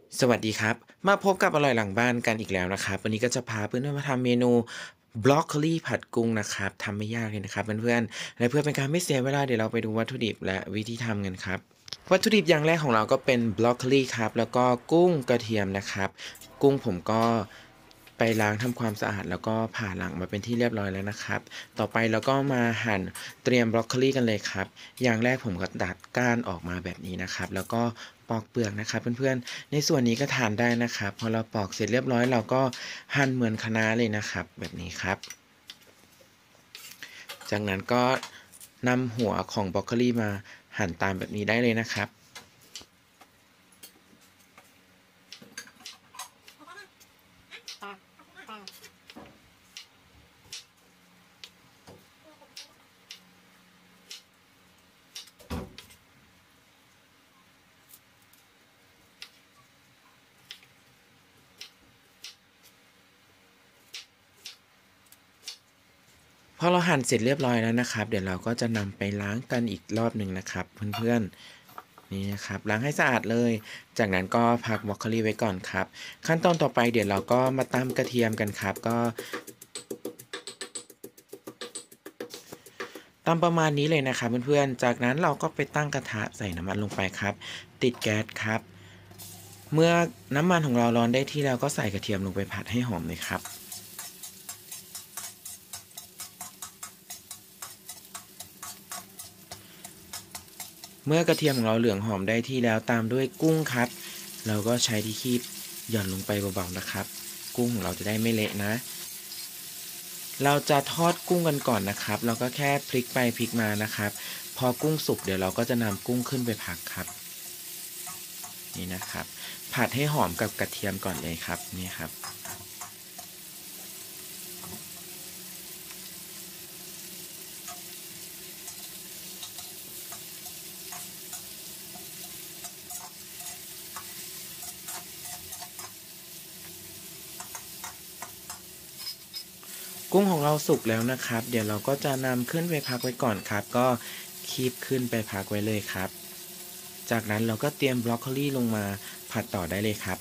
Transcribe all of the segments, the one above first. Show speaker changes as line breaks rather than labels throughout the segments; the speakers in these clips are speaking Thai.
สวัสดีครับมาพบกับอร่อยหลังบ้านกันอีกแล้วนะครับวันนี้ก็จะพาเพื่อนๆมาทำเมนูบรอกโคลีผัดกุ้งนะครับทำไม่ยากเลยนะครับเพื่อนๆและเพื่อเป็นการไม่เสียเวลาเดี๋ยวเราไปดูวัตถุดิบและวิธีทำกันครับวัตถุดิบอย่างแรกของเราก็เป็นบรอกโคลีครับแล้วก็กุ้งกระเทียมนะครับกุ้งผมก็ไปล้างทำความสะอาดแล้วก็ผ่าหลังมาเป็นที่เรียบร้อยแล้วนะครับต่อไปเราก็มาหั่นเตรียมบรอกโคลีกันเลยครับอย่างแรกผมก็ตัดก้านออกมาแบบนี้นะครับแล้วก็ปอกเปลือกนะครับเพื่อนๆในส่วนนี้ก็ทานได้นะครับพอเราปอกเสร็จเรียบร้อยเราก็หั่นเหมือนคะน้าเลยนะครับแบบนี้ครับจากนั้นก็นำหัวของบรอกโคลีมาหั่นตามแบบนี้ได้เลยนะครับพอเราหั่นเสร็จเรียบร้อยแล้วนะครับเดี๋ยวเราก็จะนำไปล้างกันอีกรอบหนึ่งนะครับเพื่อนๆนี่นะครับล้างให้สะอาดเลยจากนั้นก็พักบรอกโคลีไว้ก่อนครับขั้นตอนต่อไปเดี๋ยวเราก็มาตำกระเทียมกันครับก็ ตามประมาณนี้เลยนะครับเพื่อนๆ จากนั้นเราก็ไปตั้งกระทะใส่น้ำมันลงไปครับติดแก๊สครับเมื่อน้ำมันของเราร้อนได้ที่แล้วก็ใส่กระเทียมลงไปผัดให้หอมเลยครับเมื่อกระเทียมของเราเหลืองหอมได้ที่แล้วตามด้วยกุ้งครับเราก็ใช้ที่คีบหย่อนลงไปเบาๆนะครับกุ้งของเราจะได้ไม่เละนะเราจะทอดกุ้งกันก่อนนะครับเราก็แค่พลิกไปพลิกมานะครับพอกุ้งสุกเดี๋ยวเราก็จะนำกุ้งขึ้นไปผัดครับ นี่นะครับผัดให้หอมกับกระเทียมก่อนเลยครับนี่ครับกุ้งของเราสุกแล้วนะครับเดี๋ยวเราก็จะนำขึ้นไปพักไว้ก่อนครับก็คีบขึ้นไปพักไว้เลยครับจากนั้นเราก็เตรียมบรอกโคลีลงมาผัดต่อได้เลยครับ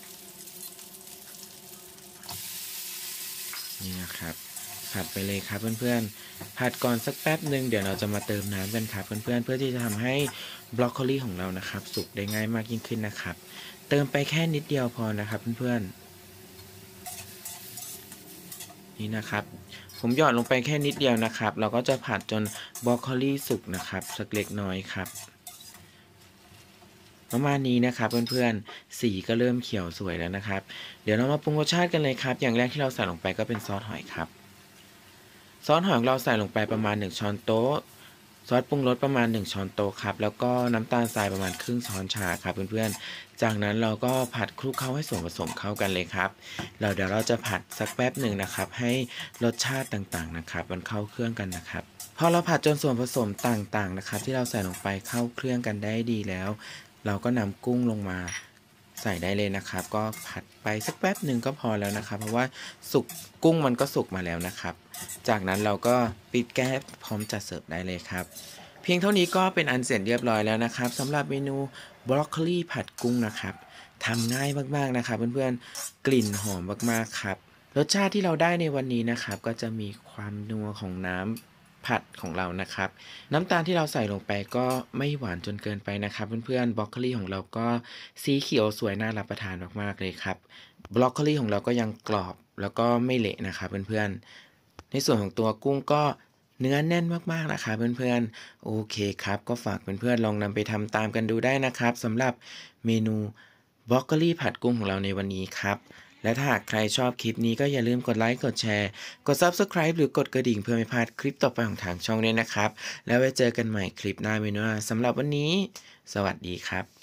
นี่นะครับผัดไปเลยครับเพื่อนๆผัดก่อนสักแป๊บหนึ่งเดี๋ยวเราจะมาเติมน้ำกันครับเพื่อนๆเพื่อที่จะทำให้บรอกโคลีของเรานะครับสุกได้ง่ายมากยิ่งขึ้นนะครับเติมไปแค่นิดเดียวพอนะครับเพื่อนๆ นี่นะครับผมหยอดลงไปแค่นิดเดียวนะครับเราก็จะผัดจนบรอกโคลีสุกนะครับสักเล็กน้อยครับประมาณนี้นะครับเพื่อนๆสีก็เริ่มเขียวสวยแล้วนะครับเดี๋ยวเรามาปรุงรสชาติกันเลยครับอย่างแรกที่เราใส่ลงไปก็เป็นซอสหอยครับซอสหอยของเราใส่ลงไปประมาณ1ช้อนโต๊ะซอสปรุงรสประมาณ1ช้อนโต๊ะครับแล้วก็น้ำตาลทรายประมาณครึ่งช้อนชาครับเพื่อนๆจากนั้นเราก็ผัดคลุกเคล้าให้ส่วนผสมเข้ากันเลยครับเดี๋ยวเราจะผัดสักแป๊บหนึ่งนะครับให้รสชาติต่างๆนะครับมันเข้าเครื่องกันนะครับพอเราผัดจนส่วนผสมต่างๆนะครับที่เราใส่ลงไปเข้าเครื่องกันได้ดีแล้วเราก็นำกุ้งลงมาใส่ได้เลยนะครับก็ผัดไปสักแป๊บหนึ่งก็พอแล้วนะครับเพราะว่าสุกกุ้งมันก็สุกมาแล้วนะครับ จากนั้นเราก็ปิดแก๊สพร้อมจัดเสิร์ฟได้เลยครับเพียงเท่านี้ก็เป็นอันเสร็จเรียบร้อยแล้วนะครับสำหรับเมนูบรอกโคลีผัดกุ้งนะครับทำง่ายมากๆนะครับเพื่อนๆกลิ่นหอมมากๆครับรสชาติที่เราได้ในวันนี้นะครับก็จะมีความนัวของน้ำผัดของเรานะครับน้ำตาลที่เราใส่ลงไปก็ไม่หวานจนเกินไปนะครับเพื่อนๆบรอกโคลีของเราก็สีเขียวสวยน่ารับประทานมากๆเลยครับบรอกโคลีของเราก็ยังกรอบแล้วก็ไม่เละนะครับเพื่อนๆ ในส่วนของตัวกุ้งก็เนื้อแน่นมากๆนะคะเพื่อนๆโอเคครับก็ฝากเพื่อนๆลองนำไปทำตามกันดูได้นะครับสำหรับเมนูบรอกโคลีผัดกุ้งของเราในวันนี้ครับและถ้าหากใครชอบคลิปนี้ก็อย่าลืมกดไลค์กดแชร์กด Subscribe หรือกดกระดิ่งเพื่อไม่พลาดคลิปต่อไปของทางช่องด้วยนะครับแล้วไว้เจอกันใหม่คลิปหน้าเมนูหน้าสำหรับวันนี้สวัสดีครับ